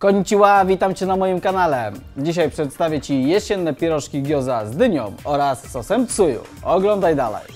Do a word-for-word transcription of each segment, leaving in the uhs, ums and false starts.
Konnichiwa, witam Cię na moim kanale. Dzisiaj przedstawię Ci jesienne pierożki gyoza z dynią oraz sosem tsuyu. Oglądaj dalej.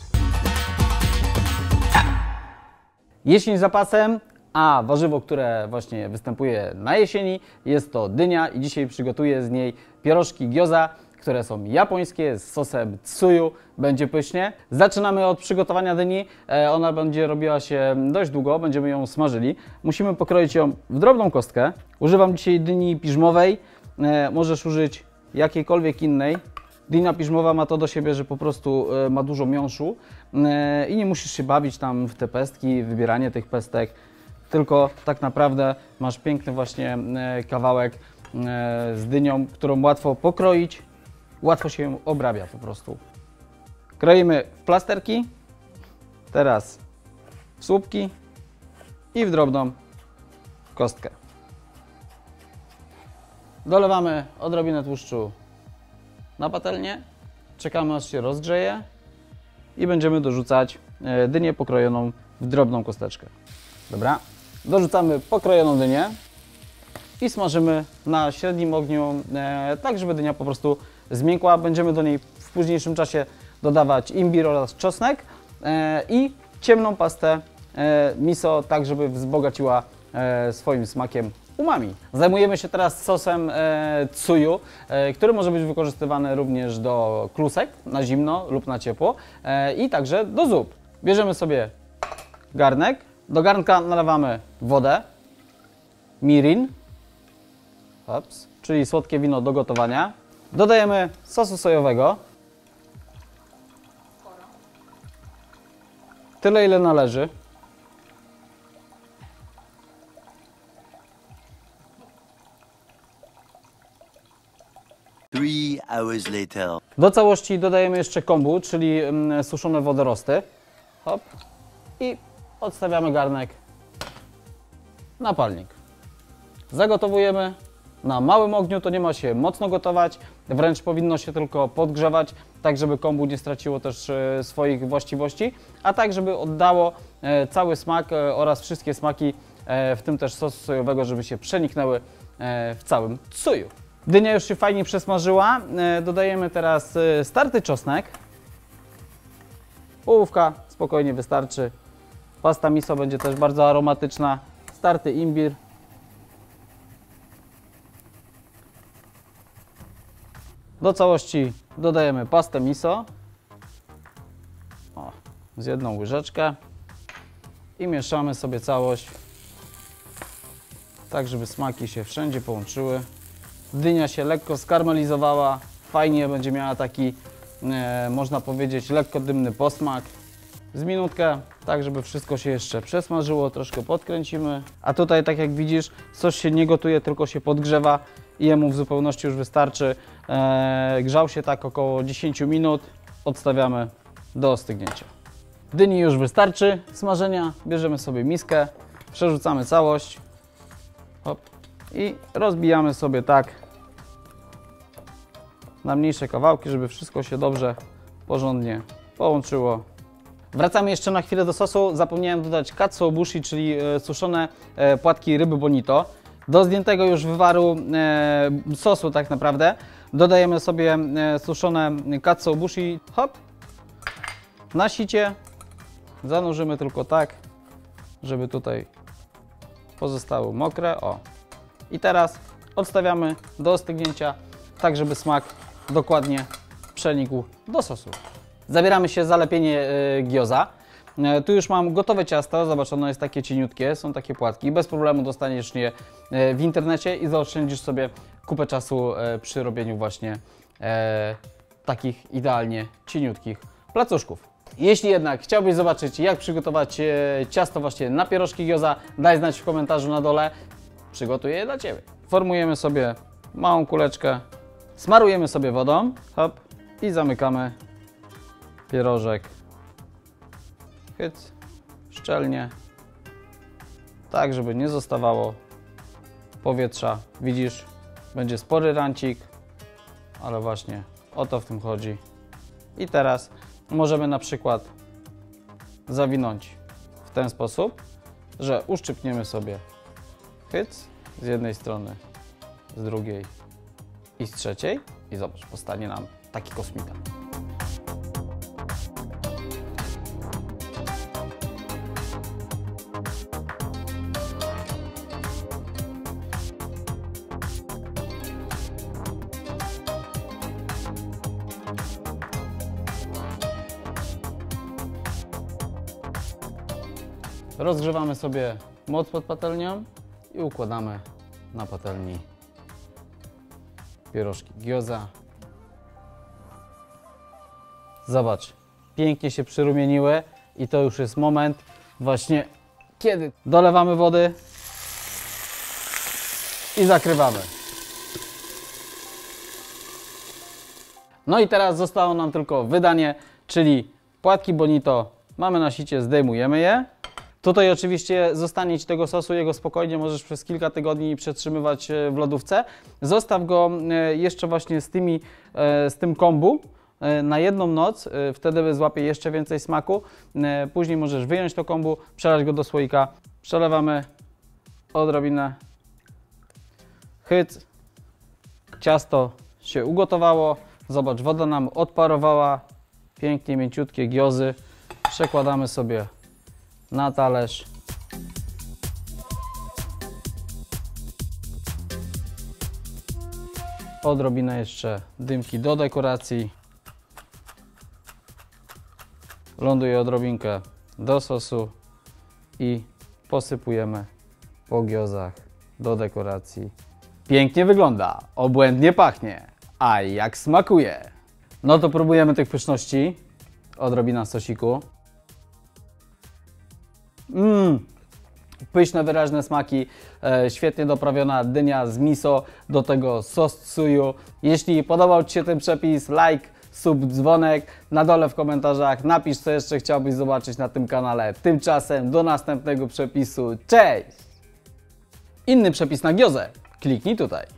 Jesień z zapasem, a warzywo, które właśnie występuje na jesieni, jest to dynia i dzisiaj przygotuję z niej pierożki gyoza, które są japońskie z sosem tsuyu. Będzie pysznie. Zaczynamy od przygotowania dyni. Ona będzie robiła się dość długo, będziemy ją smażyli. Musimy pokroić ją w drobną kostkę. Używam dzisiaj dyni piżmowej. Możesz użyć jakiejkolwiek innej. Dynia piżmowa ma to do siebie, że po prostu ma dużo miąższu i nie musisz się bawić tam w te pestki, wybieranie tych pestek, tylko tak naprawdę masz piękny właśnie kawałek z dynią, którą łatwo pokroić, łatwo się ją obrabia po prostu. Kroimy w plasterki, teraz w słupki i w drobną kostkę. Dolewamy odrobinę tłuszczu na patelnię, czekamy aż się rozgrzeje i będziemy dorzucać dynię pokrojoną w drobną kosteczkę. Dobra, dorzucamy pokrojoną dynię i smażymy na średnim ogniu, tak żeby dynia po prostu zmiękła. Będziemy do niej w późniejszym czasie dodawać imbir oraz czosnek i ciemną pastę miso, tak żeby wzbogaciła swoim smakiem umami. Zajmujemy się teraz sosem tsuyu, który może być wykorzystywany również do klusek na zimno lub na ciepło i także do zup. Bierzemy sobie garnek, do garnka nalewamy wodę, mirin, ups, czyli słodkie wino do gotowania. Dodajemy sosu sojowego, tyle ile należy. Three hours later. Do całości dodajemy jeszcze kombu, czyli mm, suszone wodorosty. Hop. I odstawiamy garnek na palnik. Zagotowujemy na małym ogniu, to nie ma się mocno gotować, wręcz powinno się tylko podgrzewać, tak żeby kombu nie straciło też e, swoich właściwości, a tak żeby oddało e, cały smak e, oraz wszystkie smaki, e, w tym też sosu sojowego, żeby się przeniknęły e, w całym tsuyu. Dynia już się fajnie przesmażyła, e, dodajemy teraz e, starty czosnek. Połówka spokojnie wystarczy. Pasta miso będzie też bardzo aromatyczna. Starty imbir. Do całości dodajemy pastę miso. O, z jedną łyżeczkę. I mieszamy sobie całość, tak żeby smaki się wszędzie połączyły. Dynia się lekko skarmelizowała. Fajnie będzie miała taki, e, można powiedzieć, lekko dymny posmak. Z minutkę, tak żeby wszystko się jeszcze przesmażyło, troszkę podkręcimy. A tutaj, tak jak widzisz, sos się nie gotuje, tylko się podgrzewa i jemu w zupełności już wystarczy. Eee, grzał się tak około dziesięć minut, odstawiamy do ostygnięcia. Dyni już wystarczy smażenia, bierzemy sobie miskę, przerzucamy całość, hop, i rozbijamy sobie tak na mniejsze kawałki, żeby wszystko się dobrze, porządnie połączyło. Wracamy jeszcze na chwilę do sosu. Zapomniałem dodać katsuobushi, czyli e, suszone e, płatki ryby bonito. Do zdjętego już wywaru e, sosu tak naprawdę dodajemy sobie e, suszone katsuobushi. Hop, na sicie zanurzymy tylko tak, żeby tutaj pozostały mokre. O. I teraz odstawiamy do ostygnięcia, tak żeby smak dokładnie przenikł do sosu. Zabieramy się za lepienie y, gyoza. Y, tu już mam gotowe ciasto, zobacz, ono jest takie cieniutkie, są takie płatki. Bez problemu dostaniesz je y, w internecie i zaoszczędzisz sobie kupę czasu y, przy robieniu właśnie y, takich idealnie cieniutkich placuszków. Jeśli jednak chciałbyś zobaczyć, jak przygotować y, ciasto właśnie na pierożki gyoza, daj znać w komentarzu na dole. Przygotuję je dla Ciebie. Formujemy sobie małą kuleczkę, smarujemy sobie wodą, hop, i zamykamy pierożek, chyc, szczelnie, tak żeby nie zostawało powietrza. Widzisz, będzie spory rancik, ale właśnie o to w tym chodzi. I teraz możemy na przykład zawinąć w ten sposób, że uszczypniemy sobie chyc z jednej strony z drugiej i z trzeciej. I zobacz, powstanie nam taki kosmita. Rozgrzewamy sobie moc pod patelnią i układamy na patelni pierożki gioza. Zobacz, pięknie się przyrumieniły i to już jest moment właśnie, kiedy dolewamy wody i zakrywamy. No i teraz zostało nam tylko wydanie, czyli płatki bonito mamy na sicie, zdejmujemy je. Tutaj oczywiście zostanie Ci tego sosu, jego spokojnie możesz przez kilka tygodni przetrzymywać w lodówce. Zostaw go jeszcze właśnie z, tymi, z tym kombu na jedną noc, wtedy złapie jeszcze więcej smaku. Później możesz wyjąć to kombu, przelać go do słoika, przelewamy odrobinę, hyc, ciasto się ugotowało, zobacz, woda nam odparowała, pięknie mięciutkie giozy, przekładamy sobie na talerz. Odrobinę jeszcze dymki do dekoracji. Ląduje odrobinkę do sosu i posypujemy po giozach do dekoracji. Pięknie wygląda, obłędnie pachnie, a jak smakuje? No to próbujemy tych pyszności. Odrobina sosiku. Mmm, pyszne, wyraźne smaki, e, świetnie doprawiona dynia z miso, do tego sos tsuyu. Jeśli podobał Ci się ten przepis, like, sub, dzwonek, na dole w komentarzach napisz, co jeszcze chciałbyś zobaczyć na tym kanale. Tymczasem do następnego przepisu, cześć! Inny przepis na giozę, kliknij tutaj.